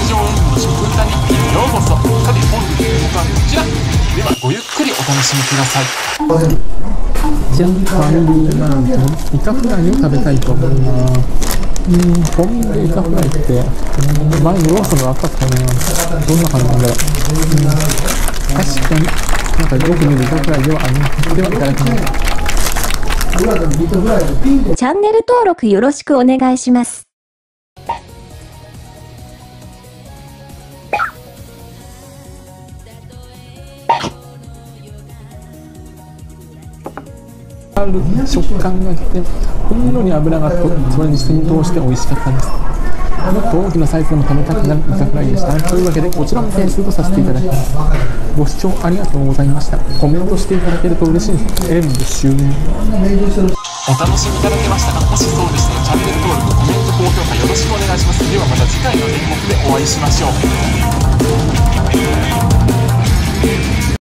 上演武の食歌日記へようこそ。さて本日の予告はこちらでは、ごゆっくりお楽しみください。 じゃん、ファミリーマートイカフライを食べたいと思います。コンビニでイカフライって、前にローソンがあったかな。どんな感じなんだろう。確かになんかよく見るイカフライではあります。では、いただきます。 チャンネル登録よろしくお願いします。 食感がきて、ほんのり油がそれに浸透して美味しかったです。もっと大きなサイズでも食べたくなるイカフライでした。というわけで、こちらも点数とさせていただきます。ご視聴ありがとうございました。コメントしていただけると嬉しいです。演武終演。 お楽しみいただけましたか？もしそうでしたらチャンネル登録、コメント、高評価よろしくお願いします。ではまた次回の演目でお会いしましょう。